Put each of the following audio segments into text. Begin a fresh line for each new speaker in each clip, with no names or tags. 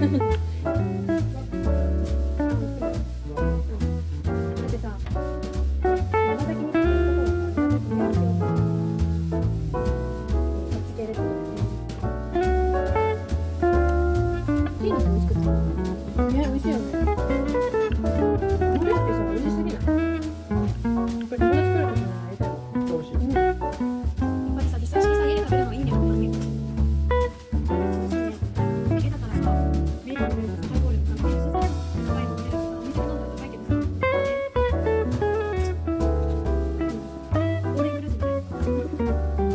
ってさ、山崎に来るところだから山崎に行きようか。そっち系列だよね。いいの美味しく作る。ね、美味しいよね。これってさ、美味しすぎない？これ友達来るときにあれだよ。
美味しい。
うん。やっぱりさ、実際にさ、家で食べるのがいいんだよ、本当に。美味しいね。家だからさ、ビール飲めるとさ、ハイボールも飲めるしさ、ワインも飲めるしさ、お店で飲んだら高いけどさ、オーレングラスみたいな。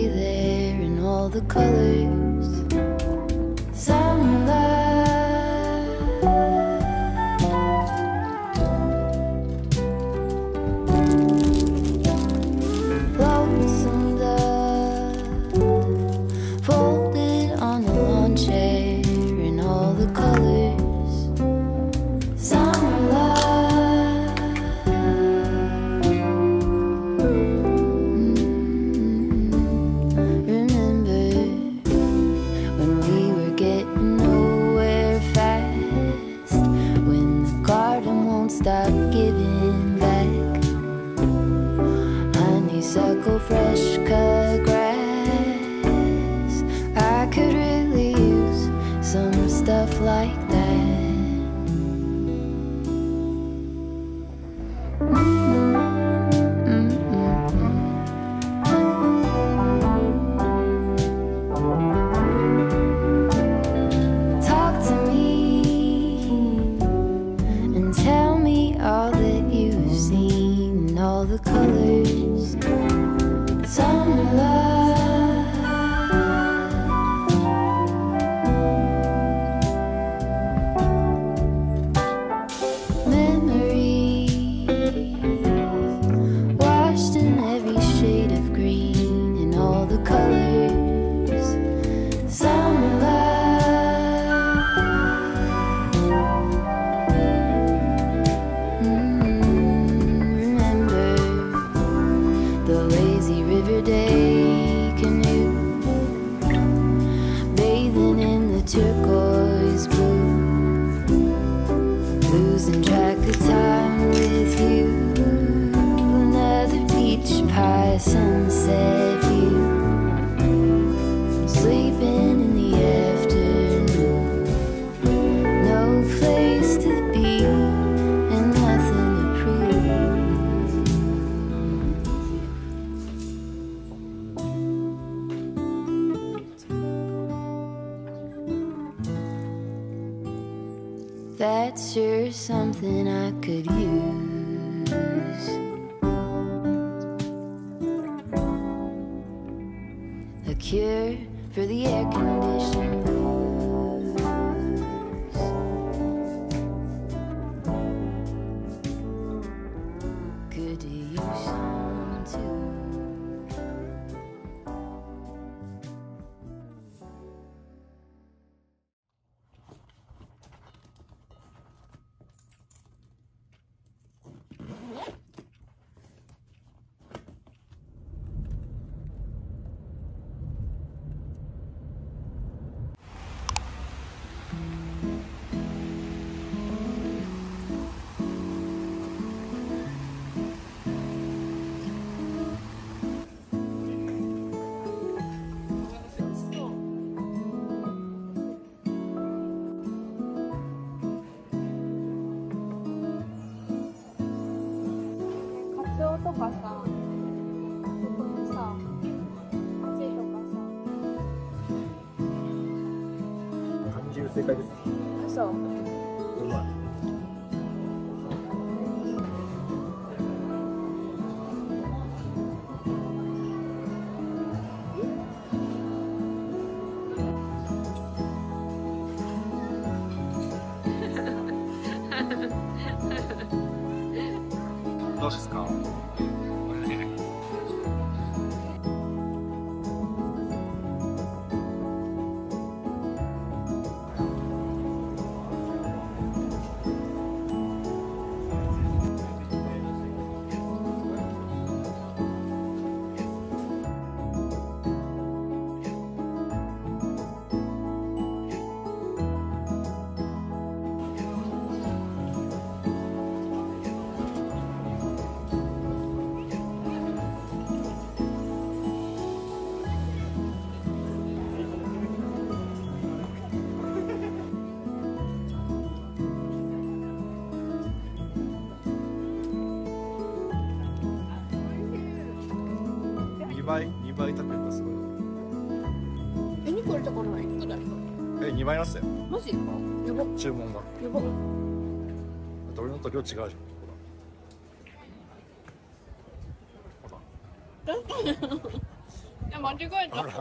there in all the colors. Summer love, lonesome dove, folded on the lawn chair in all the colors. Summer love, remember when we were getting nowhere fast, when the garden won't stop giving back honeysuckle, fresh cut grass. I could really use some stuff like that. Talk to me and tell me all that you've seen, all the colors. Summer love, memories washed in every shade of green in all the colors. Summer love, remember the lazy river day canoe, bathing in the turquoise blue, losing track of time with you. Another peach pie sunset view, sleeping in the afternoon. No place to be and nothing to prove. That's sure something I could use. A cure for the air conditioned blues. Could use some too.
とかさ、そこにさ、鉢とかさ。
漢字正解です。
嘘。
うまい。どうですか？2倍食べたすごい。
2個入れたことないくらい。
2倍なったよ。
マジか。やば。
注文が。
やば。
だって俺のと量違うじゃん。ほ
確かに。や間違えた。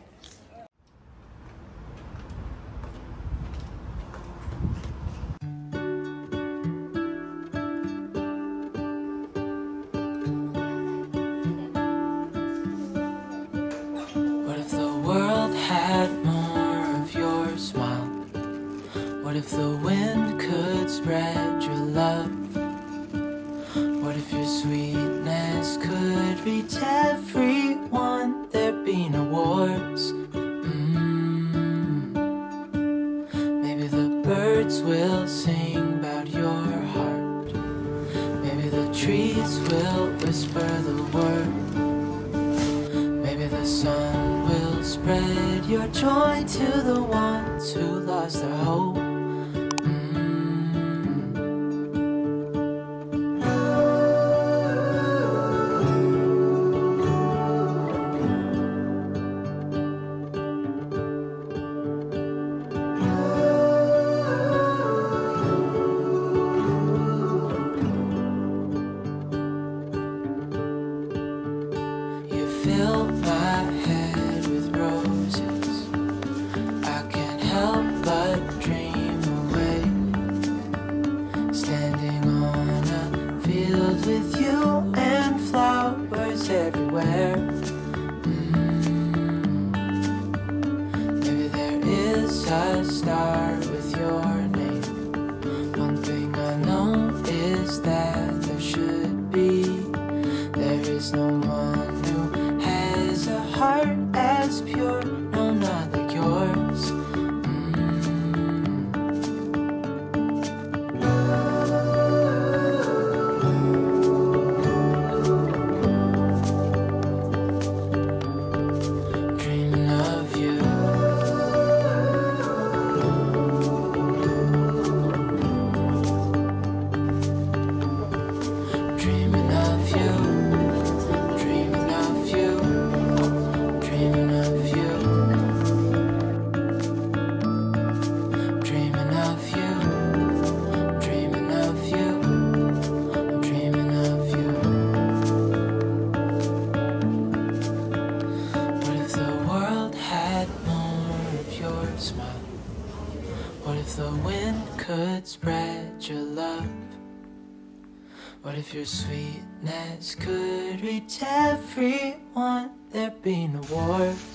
What if the world had more of your smile? What if the wind could spread your love? What if your sweetness could reach everyone? There'd be no wars. Maybe the birds will sing about your heart. Maybe the trees will whisper the word. Maybe the sun will spread your joy to the ones who lost their hope. You fill my head with roses. I can't help but dream away. Standing on a field with you and flowers everywhere. Maybe there is a star with your name. One thing I know is that there should be. There is no one who has a heart as pure, no, not like yours. Dreaming of you. Dreaming of you. Dreaming of you. Dreaming of you. Dreaming of you. Dreaming of you. I'm dreaming of you. What if the world had more of your smile? What if the wind could spread your love? What if your sweetness could reach everyone? There'd be no wars.